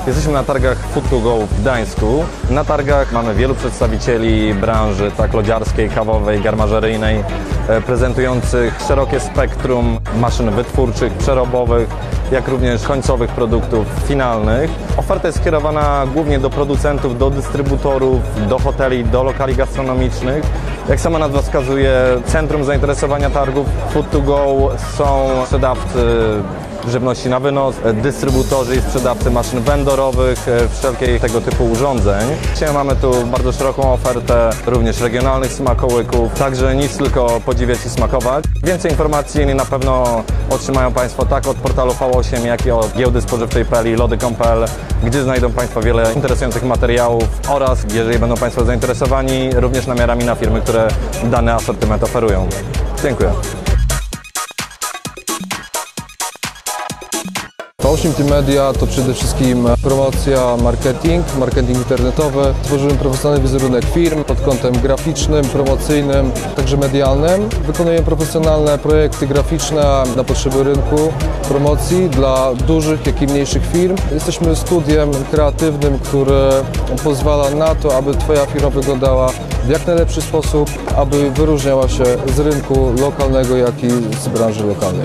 Jesteśmy na targach Food2Go w Gdańsku. Na targach mamy wielu przedstawicieli branży, tak lodziarskiej, kawowej, garmażeryjnej, prezentujących szerokie spektrum maszyn wytwórczych, przerobowych, jak również końcowych produktów finalnych. Oferta jest skierowana głównie do producentów, do dystrybutorów, do hoteli, do lokali gastronomicznych. Jak sama nazwa wskazuje, centrum zainteresowania targów Food2Go są sprzedawcy żywności na wynos, dystrybutorzy i sprzedawcy maszyn vendorowych, wszelkiej tego typu urządzeń. Dzisiaj mamy tu bardzo szeroką ofertę również regionalnych smakołyków, także nic tylko podziwiać i smakować. Więcej informacji na pewno otrzymają Państwo tak od portalu V8, jak i od giełdy spożywczej.pl i lody.pl, gdzie znajdą Państwo wiele interesujących materiałów oraz, jeżeli będą Państwo zainteresowani, również namiarami na firmy, które dany asortyment oferują. Dziękuję. V8 Multimedia to przede wszystkim promocja, marketing internetowy. Tworzymy profesjonalny wizerunek firm pod kątem graficznym, promocyjnym, także medialnym. Wykonujemy profesjonalne projekty graficzne na potrzeby rynku, promocji dla dużych, jak i mniejszych firm. Jesteśmy studiem kreatywnym, który pozwala na to, aby Twoja firma wyglądała w jak najlepszy sposób, aby wyróżniała się z rynku lokalnego, jak i z branży lokalnej.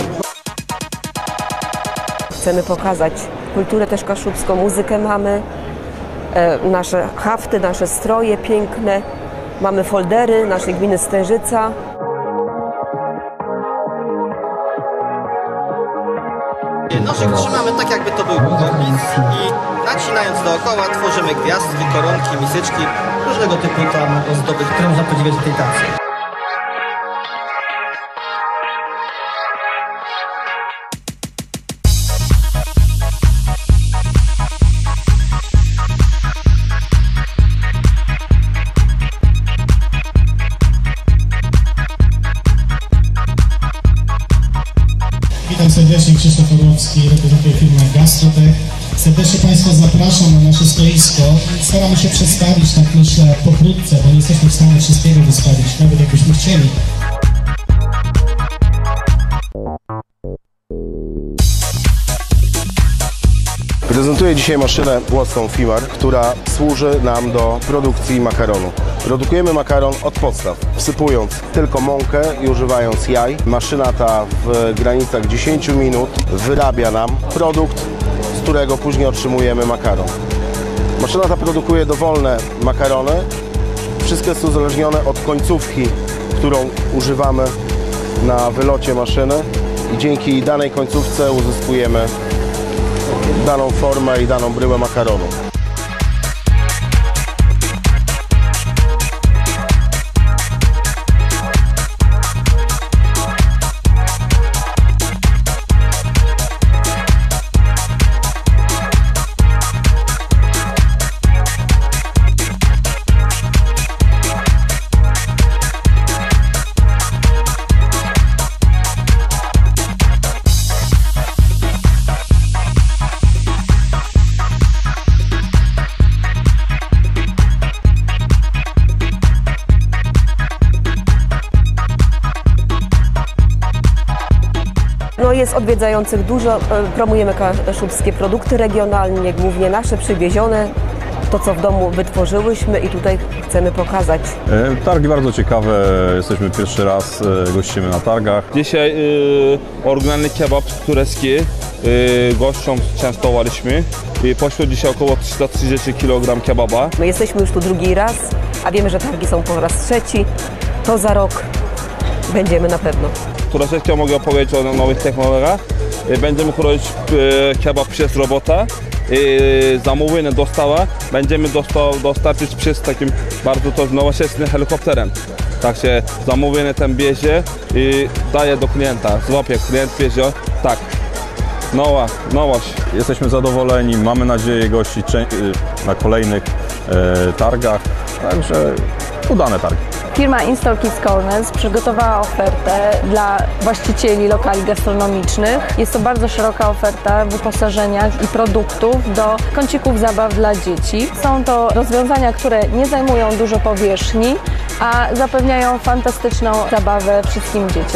Chcemy pokazać kulturę też kaszubską, muzykę mamy, nasze hafty, nasze stroje piękne, mamy foldery naszej gminy Stężyca. Nożyk trzymamy tak, jakby to był długopis i nacinając dookoła tworzymy gwiazdki, koronki, misyczki, różnego typu tam ozdoby, które można podziwiać w tej tacy. Witam serdecznie, Krzysztof Orłowski, reprezentuję firmę Gastrotech. Serdecznie Państwa zapraszam na nasze stoisko. Staramy się przedstawić, tak myślę, pokrótce, bo nie jesteśmy w stanie wszystkiego wystawić, nawet jakbyśmy chcieli. Prezentuję dzisiaj maszynę włoską Fimar, która służy nam do produkcji makaronu. Produkujemy makaron od podstaw, wsypując tylko mąkę i używając jaj. Maszyna ta w granicach 10 minut wyrabia nam produkt, z którego później otrzymujemy makaron. Maszyna ta produkuje dowolne makarony. Wszystko jest uzależnione od końcówki, którą używamy na wylocie maszyny i dzięki danej końcówce uzyskujemy daną formę i daną bryłę makaronu. No jest odwiedzających dużo, promujemy kaszubskie produkty regionalnie, głównie nasze przywiezione, to co w domu wytworzyłyśmy i tutaj chcemy pokazać. Targi bardzo ciekawe, jesteśmy pierwszy raz, gościmy na targach. Dzisiaj oryginalny kebab turecki gościom częstowaliśmy. Poszło dzisiaj około 330 kg kebaba. My jesteśmy już tu drugi raz, a wiemy, że targi są po raz trzeci, to za rok będziemy na pewno. Troszeczkę mogę opowiedzieć o nowych technologiach. Będziemy kroić kebab przez robota. Zamówienie dostawa będziemy dostarczyć przez takim bardzo to nowoczesnym helikopterem. Także zamówienie ten bierze i daje do klienta. Złapie, klient bierze. Tak. Nowość. Jesteśmy zadowoleni, mamy nadzieję gościć na kolejnych targach, także udane targi. Firma Install Kids Corners przygotowała ofertę dla właścicieli lokali gastronomicznych. Jest to bardzo szeroka oferta wyposażenia i produktów do kącików zabaw dla dzieci. Są to rozwiązania, które nie zajmują dużo powierzchni, a zapewniają fantastyczną zabawę wszystkim dzieciom.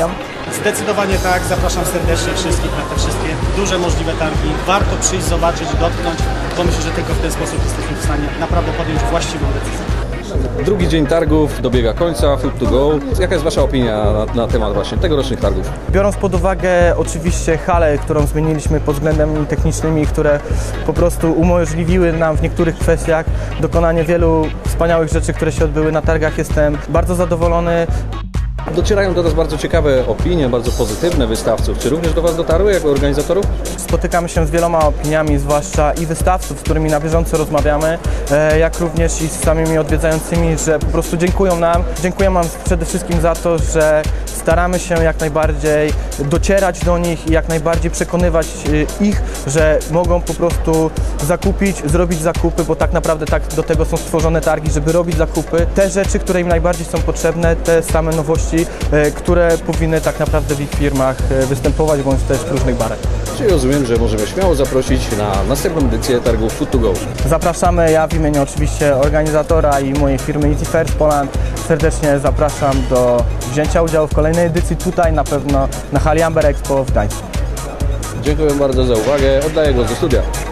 Zdecydowanie tak, zapraszam serdecznie wszystkich na te wszystkie duże możliwe targi. Warto przyjść, zobaczyć, dotknąć, bo myślę, że tylko w ten sposób jesteśmy w stanie naprawdę podjąć właściwą decyzję. Drugi dzień targów dobiega końca, Food to Go. Jaka jest Wasza opinia na temat właśnie tegorocznych targów? Biorąc pod uwagę oczywiście halę, którą zmieniliśmy pod względami technicznymi, które po prostu umożliwiły nam w niektórych kwestiach dokonanie wielu wspaniałych rzeczy, które się odbyły na targach, jestem bardzo zadowolony. Docierają do nas bardzo ciekawe opinie, bardzo pozytywne wystawców. Czy również do Was dotarły jako organizatorów? Spotykamy się z wieloma opiniami, zwłaszcza i wystawców, z którymi na bieżąco rozmawiamy, jak również i z samymi odwiedzającymi, że po prostu dziękują nam. Dziękuję nam przede wszystkim za to, że staramy się jak najbardziej docierać do nich i jak najbardziej przekonywać ich, że mogą po prostu zakupić, zrobić zakupy, bo tak naprawdę tak do tego są stworzone targi, żeby robić zakupy. Te rzeczy, które im najbardziej są potrzebne, te same nowości, które powinny tak naprawdę w ich firmach występować, bądź też w różnych barach. Czyli rozumiem, że możemy śmiało zaprosić na następną edycję targów Food to Go. Zapraszamy, ja w imieniu oczywiście organizatora i mojej firmy Easy First Poland serdecznie zapraszam do wzięcia udziału w kolejnej edycji tutaj, na pewno na hali Amber Expo w Gdańsku. Dziękuję bardzo za uwagę. Oddaję głos do studia.